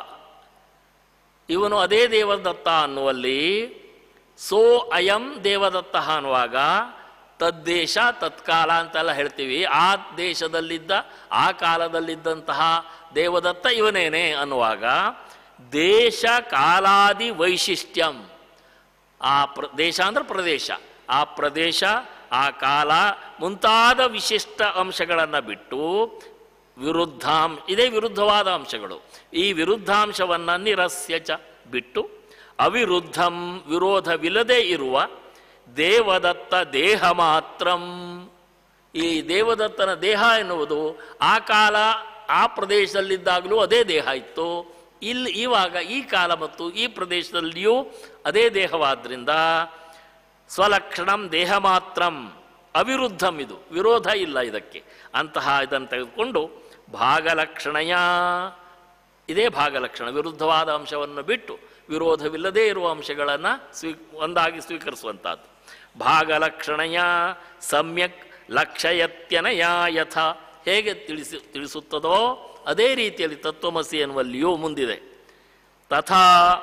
S1: ಇವನು ಅದೇ ದೇವದತ್ತ ಅನ್ನುವಲ್ಲಿ ಸೋ ಅಯಂ ದೇವದತ್ತ ಅನ್ನುವಾಗ ತದ್ದೇಶ ತತ್ಕಾಲ ಅಂತೆಲ್ಲ ಹೇಳ್ತೀವಿ. ಆ ದೇಶದಲ್ಲಿದ್ದ ಆ ಕಾಲದಲ್ಲಿದ್ದಂತಹ ದೇವದತ್ತ ಇವನೇನೆ ಅನ್ನುವಾಗ ದೇಶ ಕಾಲಾದಿ ವೈಶಿಷ್ಟ್ಯಂ, ಆ ದೇಶ ಅಂದ್ರೆ ಪ್ರದೇಶ, ಆ ಪ್ರದೇಶ ಆ ಕಾಲ ಮುಂತಾದ ವಿಶಿಷ್ಟ ಅಂಶಗಳನ್ನು ಬಿಟ್ಟು ಇದೇ ವಿರುದ್ಧವಾದ ಅಂಶಗಳು, ಈ ವಿರುದ್ಧಾಂಶವನ್ನು ನಿರಸ್ಯ ಚ ಬಿಟ್ಟು ಅವಿರುದ್ಧಂ ವಿರೋಧವಿಲ್ಲದೆ ಇರುವ ದೇವದತ್ತ ದೇಹ ಮಾತ್ರಂ. ಈ ದೇವದತ್ತನ ದೇಹ ಎನ್ನುವುದು ಆ ಕಾಲ ಆ ಪ್ರದೇಶದಲ್ಲಿದ್ದಾಗಲೂ ಅದೇ ದೇಹ ಇತ್ತು, ಇಲ್ಲಿ ಇವಾಗ ಈ ಕಾಲ ಮತ್ತು ಈ ಪ್ರದೇಶದಲ್ಲಿಯೂ ಅದೇ ದೇಹವಾದ್ದರಿಂದ ಸ್ವಲಕ್ಷಣಂ ದೇಹ ಮಾತ್ರಂ ಅವಿರುದ್ಧಂ, ಇದು ವಿರೋಧ ಇಲ್ಲ ಇದಕ್ಕೆ. ಅಂತಹ ಇದನ್ನು ತೆಗೆದುಕೊಂಡು ಭಾಗಲಕ್ಷಣಯ, ಇದೇ ಭಾಗಲಕ್ಷಣ, ವಿರುದ್ಧವಾದ ಅಂಶವನ್ನು ಬಿಟ್ಟು ವಿರೋಧವಿಲ್ಲದೇ ಇರುವ ಅಂಶಗಳನ್ನು ಒಂದಾಗಿ ಸ್ವೀಕರಿಸುವಂಥದ್ದು. ಭಾಗಲಕ್ಷಣಯ ಸಮ್ಯಕ್ ಲಕ್ಷಯತ್ಯನಯ ಯಥ, ಹೇಗೆ ತಿಳಿಸುತ್ತದೋ ಅದೇ ರೀತಿಯಲ್ಲಿ ತತ್ವಮಸಿ ಎನ್ನುವಲ್ಲಿಯೂ ಮುಂದಿದೆ. ತಥಾ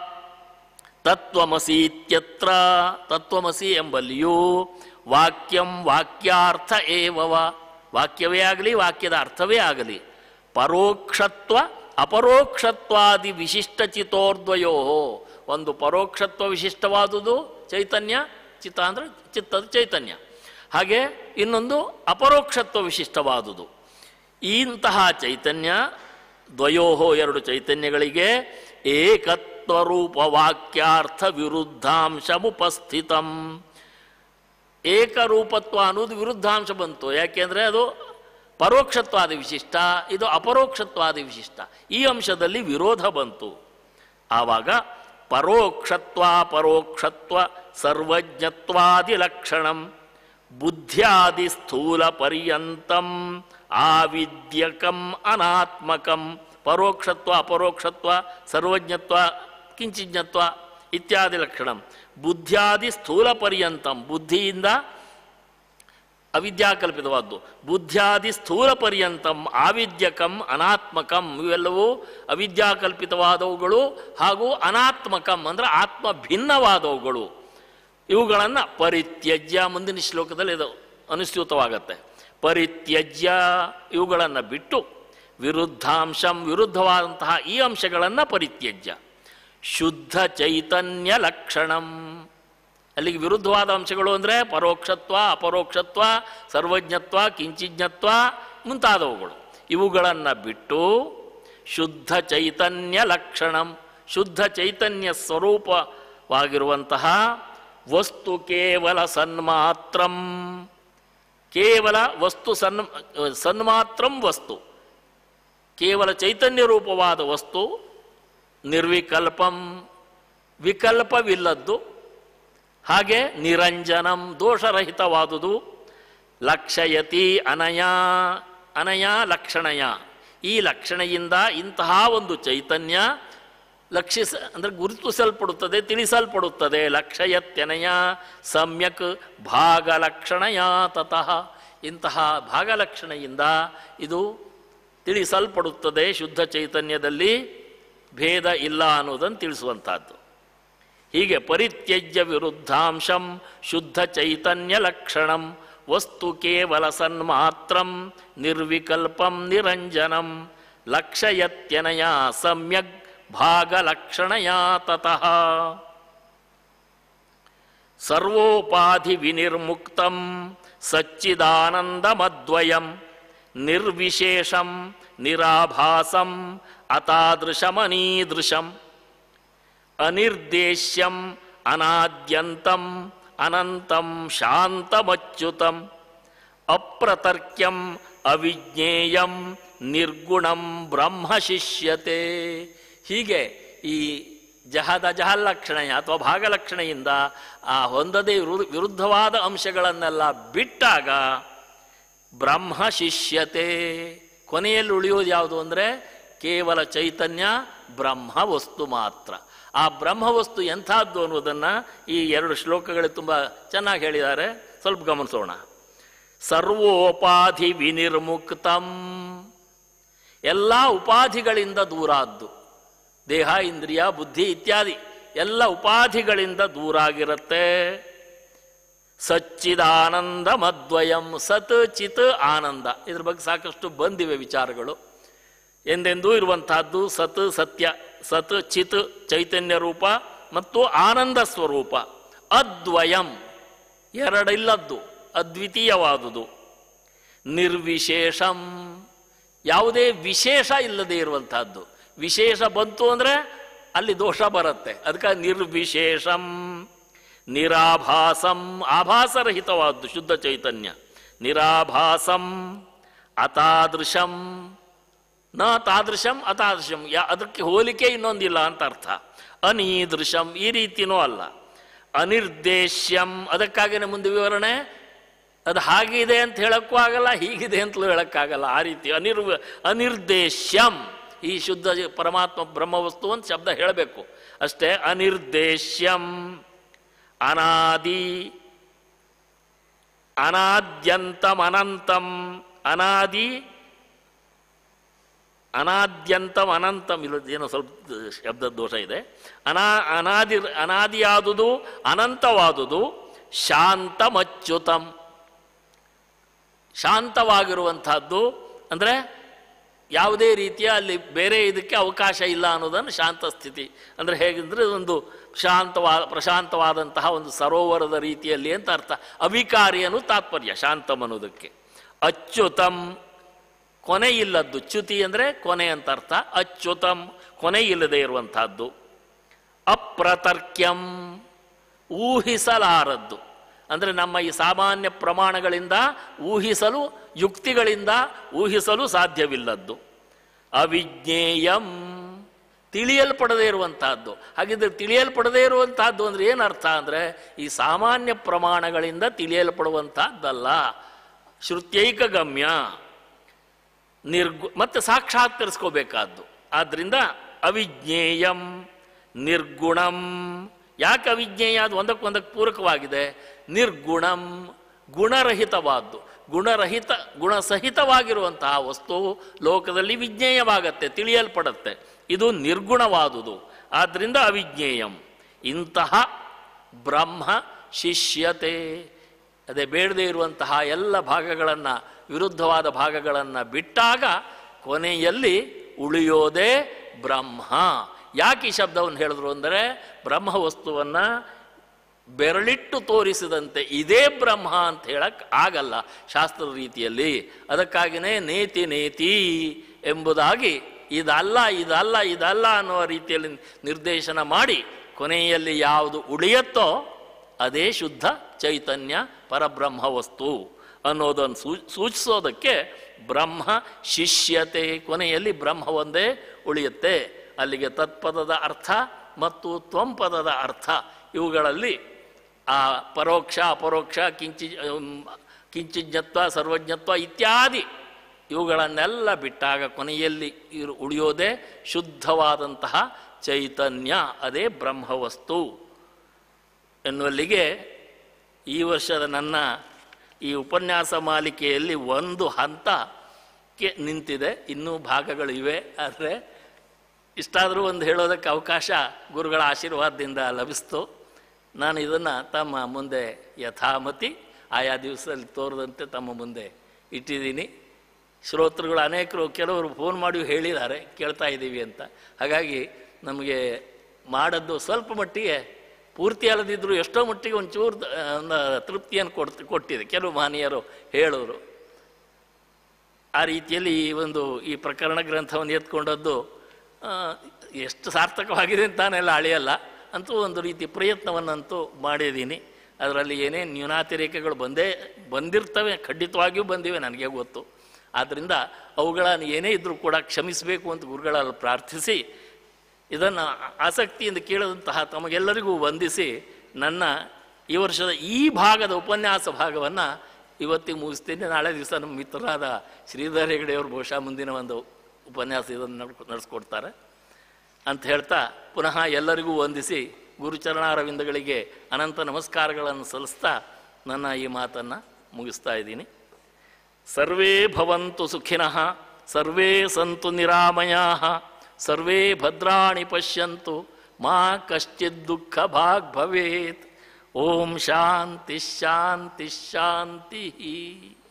S1: ತತ್ವಮಸಿ ಇತ್ಯತ್ರ, ತತ್ವಮಸಿ ಎಂಬಲ್ಲಿಯೂ ವಾಕ್ಯಂ ವಾಕ್ಯಾರ್ಥ ಏವವ, ವಾಕ್ಯವೇ ಆಗಲಿ ವಾಕ್ಯದ ಅರ್ಥವೇ ಆಗಲಿ ಪರೋಕ್ಷತ್ವ ಅಪರೋಕ್ಷತ್ವಾದಿ ವಿಶಿಷ್ಟಚಿತೋರ್ದ್ವಯೋ, ಒಂದು ಪರೋಕ್ಷತ್ವ ವಿಶಿಷ್ಟವಾದುದು ಚೈತನ್ಯ, ಚಿತ್ತ ಅಂದರೆ ಚಿತ್ತದ ಚೈತನ್ಯ, ಹಾಗೆ ಇನ್ನೊಂದು ಅಪರೋಕ್ಷತ್ವ ವಿಶಿಷ್ಟವಾದುದು. ಇಂತಹ ಚೈತನ್ಯ ದ್ವಯೋಹೋ, ಎರಡು ಚೈತನ್ಯಗಳಿಗೆ ಏಕತ್ವರೂಪ ವಾಕ್ಯಾರ್ಥ ವಿರುದ್ಧಾಂಶಮುಪಸ್ಥಿತಂ. ಏಕರೂಪತ್ವ ಅನ್ನೋದು ವಿರುದ್ಧಾಂಶ ಬಂತು, ಯಾಕೆಂದರೆ ಅದು ಪರೋಕ್ಷತ್ವಾದಿ ವಿಶಿಷ್ಟ, ಇದು ಅಪರೋಕ್ಷತ್ವಾದಿ ವಿಶಿಷ್ಟ, ಈ ಅಂಶದಲ್ಲಿ ವಿರೋಧ ಬಂತು. ಆವಾಗ ಪರೋಕ್ಷತ್ವ ಪರೋಕ್ಷತ್ವ ಸರ್ವಜ್ಞತ್ವಾದಿ ಲಕ್ಷಣಂ ಬುದ್ಧ್ಯಾದಿ ಸ್ಥೂಲ ಪರ್ಯಂತಂ ಆವಿದ್ಯಕಂ ಅನಾತ್ಮಕಂ. ಪರೋಕ್ಷತ್ವ ಅಪರೋಕ್ಷತ್ವ ಸರ್ವಜ್ಞತ್ವ ಕಿಂಚಿಜ್ಞತ್ವ ಇತ್ಯಾದಿ ಲಕ್ಷಣಂ ಬುದ್ಧ್ಯಾದಿ ಸ್ಥೂಲ ಪರ್ಯಂತಂ, ಬುದ್ಧಿಯಿಂದ ಅವಿದ್ಯಾಕಲ್ಪಿತವಾದ್ದು, ಬುದ್ಧ್ಯಾದಿ ಸ್ಥೂಲ ಪರ್ಯಂತಂ ಆವಿದ್ಯಕಂ ಅನಾತ್ಮಕಂ, ಇವೆಲ್ಲವೂ ಅವಿದ್ಯಾಕಲ್ಪಿತವಾದವುಗಳು ಹಾಗೂ ಅನಾತ್ಮಕಂ ಅಂದರೆ ಆತ್ಮ ಭಿನ್ನವಾದವುಗಳು. ಇವುಗಳನ್ನು ಪರಿತ್ಯಜ್ಯ, ಮುಂದಿನ ಶ್ಲೋಕದಲ್ಲಿ ಇದು ಅನುಸ್ಯೂತವಾಗತ್ತೆ. ಪರಿತ್ಯಜ್ಯ ಇವುಗಳನ್ನು ಬಿಟ್ಟು ವಿರುದ್ಧಾಂಶಂ, ವಿರುದ್ಧವಾದಂತಹ ಈ ಅಂಶಗಳನ್ನು ಪರಿತ್ಯಜ್ಯ ಶುದ್ಧ ಚೈತನ್ಯ ಲಕ್ಷಣಂ. ಅಲ್ಲಿಗೆ ವಿರುದ್ಧವಾದ ಅಂಶಗಳು ಅಂದರೆ ಪರೋಕ್ಷತ್ವ ಅಪರೋಕ್ಷತ್ವ ಸರ್ವಜ್ಞತ್ವ ಕಿಂಚಿಜ್ಞತ್ವ ಮುಂತಾದವುಗಳು. ಇವುಗಳನ್ನು ಬಿಟ್ಟು ಶುದ್ಧ ಚೈತನ್ಯ ಲಕ್ಷಣಂ, ಶುದ್ಧ ಚೈತನ್ಯ ಸ್ವರೂಪವಾಗಿರುವಂತಹ ವಸ್ತು ಕೇವಲ ಸನ್ಮಾತ್ರಂ, ಕೇವಲ ವಸ್ತು ಸನ್ಮಾತ್ರಂ ವಸ್ತು, ಕೇವಲ ಚೈತನ್ಯ ರೂಪವಾದ ವಸ್ತು, ನಿರ್ವಿಕಲ್ಪಂ ವಿಕಲ್ಪವಿಲ್ಲದ್ದು, ಹಾಗೆ ನಿರಂಜನಂ ದೋಷರಹಿತವಾದುದು, ಲಕ್ಷಯತಿ ಅನಯ ಅನಯ ಲಕ್ಷಣಯ, ಈ ಲಕ್ಷಣೆಯಿಂದ ಇಂತಹ ಒಂದು ಚೈತನ್ಯ ಅಂದರೆ ಗುರುತಿಸಲ್ಪಡುತ್ತದೆ, ತಿಳಿಸಲ್ಪಡುತ್ತದೆ. ಲಕ್ಷಯತ್ಯನಯ ಸಮ್ಯಕ್ ಭಾಗಲಕ್ಷಣಯ ತತಃ, ಇಂತಹ ಭಾಗಲಕ್ಷಣೆಯಿಂದ ಇದು ತಿಳಿಸಲ್ಪಡುತ್ತದೆ. ಶುದ್ಧ ಚೈತನ್ಯದಲ್ಲಿ ಭೇದ ಇಲ್ಲ ಅನ್ನೋದನ್ನು ತಿಳಿಸುವಂಥದ್ದು. ಹೀಗೆ ಪರಿತ್ಯಜ್ಯ ವಿರುದ್ಧಾಂಶಂ ಶುದ್ಧ ಚೈತನ್ಯ ಲಕ್ಷಣಂ ವಸ್ತು ಕೇವಲ ಸನ್ಮಾತ್ರಂ ನಿರ್ವಿಕಲ್ಪಂ ನಿರಂಜನಂ ಲಕ್ಷಯತ್ಯನಯ ಸಮ್ಯಕ್ ಭಾಗಲಕ್ಷಣಯ ತತಃ. ಸರ್ವೋಪಾಧಿ ವಿನಿರ್ಮುಕ್ತಂ ಸಚ್ಚಿದಾನಂದಮದ್ವಯಂ ನಿರ್ವಿಶೇಷಂ ನಿರಾಭಾಸಂ ಅತಾದೃಶಮನೀದೃಶಂ ಅನಿರ್ದೇಶ್ಯಂ ಅನಾದ್ಯಂತಂ ಅನಂತಂ ಶಾಂತಮಚ್ಯುತಂ ಅಪ್ರತರ್ಕ್ಯಂ ಅವಿಜ್ಞೇಯಂ ನಿರ್ಗುಣಂ ಬ್ರಹ್ಮ ಶಿಷ್ಯತೆ. ಹೀಗೆ ಈ ಜಹಲ್ಲಕ್ಷಣೆಯ ಅಥವಾ ಭಾಗಲಕ್ಷಣೆಯಿಂದ ಆ ಹೊಂದದೇ ವಿರುದ್ಧವಾದ ಅಂಶಗಳನ್ನೆಲ್ಲ ಬಿಟ್ಟಾಗ ಬ್ರಹ್ಮ ಶಿಷ್ಯತೆ, ಕೊನೆಯಲ್ಲಿ ಉಳಿಯೋದು ಯಾವುದು ಅಂದರೆ ಕೇವಲ ಚೈತನ್ಯ ಬ್ರಹ್ಮ ವಸ್ತು ಮಾತ್ರ. ಆ ಬ್ರಹ್ಮವಸ್ತು ಎಂಥದ್ದು ಅನ್ನೋದನ್ನು ಈ ಎರಡು ಶ್ಲೋಕಗಳಲ್ಲಿ ತುಂಬ ಚೆನ್ನಾಗಿ ಹೇಳಿದ್ದಾರೆ, ಸ್ವಲ್ಪ ಗಮನಿಸೋಣ. ಸರ್ವೋಪಾಧಿ ವಿನಿರ್ಮುಕ್ತಂ, ಎಲ್ಲ ಉಪಾಧಿಗಳಿಂದ ದೂರಾದ್ದು, ದೇಹ ಇಂದ್ರಿಯ ಬುದ್ಧಿ ಇತ್ಯಾದಿ ಎಲ್ಲ ಉಪಾಧಿಗಳಿಂದ ದೂರಾಗಿರುತ್ತೆ. ಸಚ್ಚಿದಾನಂದ ಮದ್ವಯಂ, ಸತ್ ಚಿತ್ ಆನಂದ, ಇದ್ರ ಬಗ್ಗೆ ಸಾಕಷ್ಟು ಬಂದಿವೆ ವಿಚಾರಗಳು. ಎಂದೆಂದೂ ಇರುವಂತಹದ್ದು ಸತ್ ಸತ್ಯ, ಸತ್ ಚಿತ್ ಚೈತನ್ಯ ರೂಪ ಮತ್ತು ಆನಂದ ಸ್ವರೂಪ. ಅದ್ವಯಂ ಎರಡಿಲ್ಲದ್ದು, ಅದ್ವಿತೀಯವಾದುದು. ನಿರ್ವಿಶೇಷಂ ಯಾವುದೇ ವಿಶೇಷ ಇಲ್ಲದೆ ಇರುವಂತಹದ್ದು. ವಿಶೇಷ ಬಂತು ಅಂದರೆ ಅಲ್ಲಿ ದೋಷ ಬರುತ್ತೆ. ಅದಕ್ಕೆ ನಿರ್ವಿಶೇಷಂ ನಿರಾಭಾಸಂ, ಆಭಾಸರಹಿತವಾದ್ದು ಶುದ್ಧ ಚೈತನ್ಯ. ನಿರಾಭಾಸಂ ಅತಾದೃಶಂ, ನ ತಾದೃಶಂ ಅತಾದೃಶಂ, ಅದಕ್ಕೆ ಹೋಲಿಕೆ ಇನ್ನೊಂದಿಲ್ಲ ಅಂತ ಅರ್ಥ. ಅನೀದೃಶಂ, ಈ ರೀತಿನೂ ಅಲ್ಲ. ಅನಿರ್ದೇಶ್ಯಂ, ಅದಕ್ಕಾಗಿಯೇ ಮುಂದೆ ವಿವರಣೆ. ಅದು ಹಾಗಿದೆ ಅಂತ ಹೇಳಕ್ಕೂ ಆಗಲ್ಲ, ಹೀಗಿದೆ ಅಂತಲೂ ಹೇಳಕ್ಕಾಗಲ್ಲ. ಆ ರೀತಿ ಅನಿರ್ದೇಶ್ಯಂ, ಈ ಶುದ್ಧ ಪರಮಾತ್ಮ ಬ್ರಹ್ಮವಸ್ತು ಅಂತ ಶಬ್ದ ಹೇಳಬೇಕು ಅಷ್ಟೇ. ಅನಿರ್ದೇಶ್ಯಂ ಅನಾದಿ ಅನಾದ್ಯಂತಂ ಅನಂತಂ, ಅನಾದಿ ಅನಾದ್ಯಂತಂ ಅನಂತಂ, ಇಲ್ಲದೇನೋ ಸ್ವಲ್ಪ ಶಬ್ದ ದೋಷ ಇದೆ. ಅನಾದಿಯಾದುದು ಅನಂತವಾದುದು. ಶಾಂತಮಚ್ಯುತಂ, ಶಾಂತವಾಗಿರುವಂಥದ್ದು ಅಂದರೆ ಯಾವುದೇ ರೀತಿಯ ಅಲ್ಲಿ ಬೇರೆ ಇದಕ್ಕೆ ಅವಕಾಶ ಇಲ್ಲ ಅನ್ನೋದನ್ನು ಶಾಂತ ಸ್ಥಿತಿ ಅಂದರೆ ಹೇಗೆಂದರೆ ಒಂದು ಪ್ರಶಾಂತವಾದಂತಹ ಒಂದು ಸರೋವರದ ರೀತಿಯಲ್ಲಿ ಅಂತ ಅರ್ಥ. ಅವಿಕಾರಿ ಅನ್ನೋ ತಾತ್ಪರ್ಯ ಶಾಂತಂ ಅನ್ನೋದಕ್ಕೆ. ಅಚ್ಯುತಂ, ಕೊನೆ ಇಲ್ಲದ್ದು. ಚ್ಯುತಿ ಅಂದರೆ ಕೊನೆ ಅಂತ ಅರ್ಥ. ಅಚ್ಯುತಂ, ಕೊನೆ ಇಲ್ಲದೆ ಇರುವಂತಹದ್ದು. ಅಪ್ರತರ್ಕ್ಯಂ, ಊಹಿಸಲಾರದ್ದು. ಅಂದರೆ ನಮ್ಮ ಈ ಸಾಮಾನ್ಯ ಪ್ರಮಾಣಗಳಿಂದ ಊಹಿಸಲು, ಯುಕ್ತಿಗಳಿಂದ ಊಹಿಸಲು ಸಾಧ್ಯವಿಲ್ಲದ್ದು. ಅವಿಜ್ಞೇಯಂ, ತಿಳಿಯಲ್ಪಡದೇ ಇರುವಂತಹದ್ದು. ಹಾಗಿದ್ರೆ ತಿಳಿಯಲ್ಪಡದೇ ಇರುವಂತಹದ್ದು ಅಂದರೆ ಏನರ್ಥ ಅಂದರೆ ಈ ಸಾಮಾನ್ಯ ಪ್ರಮಾಣಗಳಿಂದ ತಿಳಿಯಲ್ಪಡುವಂತಹದ್ದಲ್ಲ, ಶ್ರುತ್ಯೈಕ ಗಮ್ಯ, ಮತ್ತೆ ಸಾಕ್ಷಾತ್ಕರಿಸ್ಕೋಬೇಕಾದ್ದು. ಆದ್ದರಿಂದ ಅವಿಜ್ಞೇಯಂ ನಿರ್ಗುಣಂ. ಯಾಕೆ ಅವಿಜ್ಞೇಯ? ಅದು ಒಂದಕ್ಕೊಂದಕ್ಕೆ ಪೂರಕವಾಗಿದೆ. ನಿರ್ಗುಣಂ, ಗುಣರಹಿತವಾದ್ದು. ಗುಣಸಹಿತವಾಗಿರುವಂತಹ ವಸ್ತು ಲೋಕದಲ್ಲಿ ವಿಜ್ಞೇಯವಾಗತ್ತೆ, ತಿಳಿಯಲ್ಪಡತ್ತೆ. ಇದು ನಿರ್ಗುಣವಾದುದು. ಆದ್ದರಿಂದ ಅವಿಜ್ಞೇಯಂ. ಇಂತಹ ಬ್ರಹ್ಮ ಶಿಷ್ಯತೆ, ಅದೇ ಬೇಡದೇ ಇರುವಂತಹ ಎಲ್ಲ ಭಾಗಗಳನ್ನು, ವಿರುದ್ಧವಾದ ಭಾಗಗಳನ್ನು ಬಿಟ್ಟಾಗ ಕೊನೆಯಲ್ಲಿ ಉಳಿಯೋದೇ ಬ್ರಹ್ಮ. ಯಾಕೆ ಈ ಶಬ್ದವನ್ನು ಹೇಳಿದ್ರು ಅಂದರೆ ಬ್ರಹ್ಮ ವಸ್ತುವನ್ನು ಬೆರಳಿಟ್ಟು ತೋರಿಸಿದಂತೆ ಇದೇ ಬ್ರಹ್ಮ ಅಂತ ಹೇಳಕ್ಕೆ ಆಗಲ್ಲ ಶಾಸ್ತ್ರದ ರೀತಿಯಲ್ಲಿ. ಅದಕ್ಕಾಗಿಯೇ ನೇತಿ ನೇತಿ ಎಂಬುದಾಗಿ ಇದಲ್ಲ ಇದಲ್ಲ ಇದಲ್ಲ ಅನ್ನುವ ರೀತಿಯಲ್ಲಿ ನಿರ್ದೇಶನ ಮಾಡಿ ಕೊನೆಯಲ್ಲಿ ಯಾವುದು ಉಳಿಯತ್ತೋ ಅದೇ ಶುದ್ಧ ಚೈತನ್ಯ ಪರಬ್ರಹ್ಮ ವಸ್ತು ಅನ್ನೋದನ್ನು ಸೂಚಿಸೋದಕ್ಕೆ ಬ್ರಹ್ಮ ಶಿಷ್ಯತೆ, ಕೊನೆಯಲ್ಲಿ ಬ್ರಹ್ಮ ಒಂದೇ ಉಳಿಯುತ್ತೆ. ಅಲ್ಲಿಗೆ ತತ್ಪದದ ಅರ್ಥ ಮತ್ತು ತ್ವಂಪದದ ಅರ್ಥ ಇವುಗಳಲ್ಲಿ ಆ ಪರೋಕ್ಷ ಅಪರೋಕ್ಷ ಕಿಂಚಿಜ್ಞತ್ವ ಸರ್ವಜ್ಞತ್ವ ಇತ್ಯಾದಿ ಇವುಗಳನ್ನೆಲ್ಲ ಬಿಟ್ಟಾಗ ಕೊನೆಯಲ್ಲಿ ಉಳಿಯೋದೇ ಶುದ್ಧವಾದಂತಹ ಚೈತನ್ಯ, ಅದೇ ಬ್ರಹ್ಮವಸ್ತು ಎನ್ನುವಲ್ಲಿಗೆ ಈ ವರ್ಷದ ನನ್ನ ಈ ಉಪನ್ಯಾಸ ಮಾಲಿಕೆಯಲ್ಲಿ ಒಂದು ಹಂತಕ್ಕೆ ನಿಂತಿದೆ. ಇನ್ನೂ ಭಾಗಗಳಿವೆ. ಆದರೆ ಇಷ್ಟಾದರೂ ಒಂದು ಹೇಳೋದಕ್ಕೆ ಅವಕಾಶ ಗುರುಗಳ ಆಶೀರ್ವಾದದಿಂದ ಲಭಿಸ್ತು. ನಾನು ಇದನ್ನು ತಮ್ಮ ಮುಂದೆ ಯಥಾಮತಿ ಆಯಾ ದಿವಸದಲ್ಲಿ ತೋರದಂತೆ ತಮ್ಮ ಮುಂದೆ ಇಟ್ಟಿದ್ದೀನಿ. ಶ್ರೋತೃಗಳು ಅನೇಕರು, ಕೆಲವರು ಫೋನ್ ಮಾಡಿ ಹೇಳಿದ್ದಾರೆ ಕೇಳ್ತಾ ಇದ್ದೀವಿ ಅಂತ. ಹಾಗಾಗಿ ನಮಗೆ ಮಾಡೋದು ಸ್ವಲ್ಪ ಮಟ್ಟಿಗೆ ಪೂರ್ತಿ ಅಲ್ಲದಿದ್ದರೂ ಎಷ್ಟೋ ಮಟ್ಟಿಗೆ ಒಂಚೂರು ಒಂದು ತೃಪ್ತಿಯನ್ನು ಕೊಟ್ಟಿದೆ. ಕೆಲವು ಮಹನೀಯರು ಹೇಳೋರು ಆ ರೀತಿಯಲ್ಲಿ ಈ ಪ್ರಕರಣ ಗ್ರಂಥವನ್ನು ಎತ್ಕೊಂಡದ್ದು ಎಷ್ಟು ಸಾರ್ಥಕವಾಗಿದೆ ಅಂತಾನೆಲ್ಲ ಅಳೆಯಲ್ಲ, ಅಂತೂ ಒಂದು ರೀತಿ ಪ್ರಯತ್ನವನ್ನಂತೂ ಮಾಡಿದ್ದೀನಿ. ಅದರಲ್ಲಿ ಏನೇನು ನ್ಯೂನಾತಿರೇಕಗಳು ಬಂದಿರ್ತವೆ, ಖಂಡಿತವಾಗಿಯೂ ಬಂದಿವೆ, ನನಗೆ ಗೊತ್ತು. ಆದ್ದರಿಂದ ಅವುಗಳನ್ನು ಏನೇ ಇದ್ದರೂ ಕೂಡ ಕ್ಷಮಿಸಬೇಕು ಅಂತ ಗುರುಗಳಲ್ಲಿ ಪ್ರಾರ್ಥಿಸಿ, ಇದನ್ನು ಆಸಕ್ತಿಯಿಂದ ಕೇಳಿದಂತಹ ತಮಗೆಲ್ಲರಿಗೂ ವಂದಿಸಿ ನನ್ನ ಈ ವರ್ಷದ ಈ ಭಾಗದ ಉಪನ್ಯಾಸ ಭಾಗವನ್ನು ಇವತ್ತಿಗೆ ಮುಗಿಸ್ತೀನಿ. ನಾಳೆ ದಿವಸ ನಮ್ಮ ಮಿತ್ರರಾದ ಶ್ರೀಧರ್ ಹೆಗಡೆಯವರು ಬಹುಶಃ ಮುಂದಿನ ಒಂದು ಉಪನ್ಯಾಸ ಇದನ್ನು ನಡೆಸ್ಕೊಡ್ತಾರೆ ಅಂತ ಹೇಳ್ತಾ ಪುನಃ ಎಲ್ಲರಿಗೂ ವಂದಿಸಿ ಗುರುಚರಣಾರವಿಂದಗಳಿಗೆ ಅನಂತ ನಮಸ್ಕಾರಗಳನ್ನು ಸಲ್ಲಿಸ್ತಾ ನನ್ನ ಈ ಮಾತನ್ನು ಮುಗಿಸ್ತಾ ಇದ್ದೀನಿ. ಸರ್ವೇ ಭವಂತು ಸುಖಿನಃ, ಸರ್ವೇ ಸಂತು ನಿರಾಮಯಾಃ, ಸರ್ವೇ ಭದ್ರಾಣಿ ಪಶ್ಯಂತು, ಮಾ ಕಶ್ಚಿತ್ ದುಃಖ ಭಾಗ್ ಭವೇತ್. ಓಂ ಶಾಂತಿ ಶಾಂತಿ ಶಾಂತಿ.